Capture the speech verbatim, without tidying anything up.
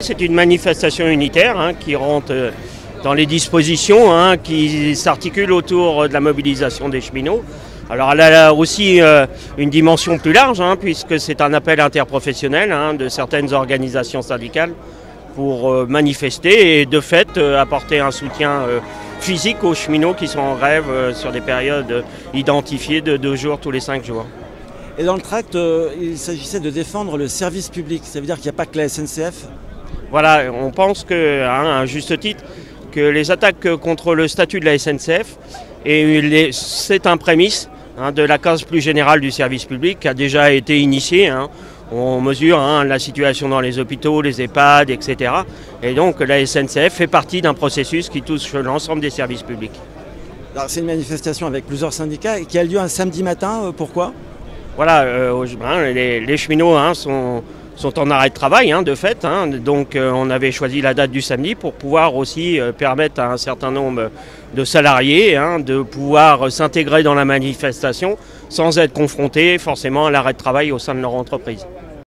C'est une manifestation unitaire hein, qui rentre dans les dispositions hein, qui s'articulent autour de la mobilisation des cheminots. Alors elle a aussi euh, une dimension plus large hein, puisque c'est un appel interprofessionnel hein, de certaines organisations syndicales pour euh, manifester et de fait euh, apporter un soutien euh, physique aux cheminots qui sont en grève euh, sur des périodes identifiées de deux jours tous les cinq jours. Et dans le tract, euh, il s'agissait de défendre le service public. Ça veut dire qu'il n'y a pas que la S N C F ? Voilà, on pense que, hein, à juste titre, que les attaques contre le statut de la S N C F, et les, c'est un prémisse hein, de la case plus générale du service public qui a déjà été initiée. Hein. On mesure hein, la situation dans les hôpitaux, les EHPAD, et cetera. Et donc la S N C F fait partie d'un processus qui touche l'ensemble des services publics. Alors, c'est une manifestation avec plusieurs syndicats qui a lieu un samedi matin. Euh, pourquoi ? Voilà, euh, hein, les, les cheminots hein, sont, sont en arrêt de travail hein, de fait. Hein, donc euh, on avait choisi la date du samedi pour pouvoir aussi euh, permettre à un certain nombre de salariés hein, de pouvoir s'intégrer dans la manifestation sans être confrontés forcément à l'arrêt de travail au sein de leur entreprise.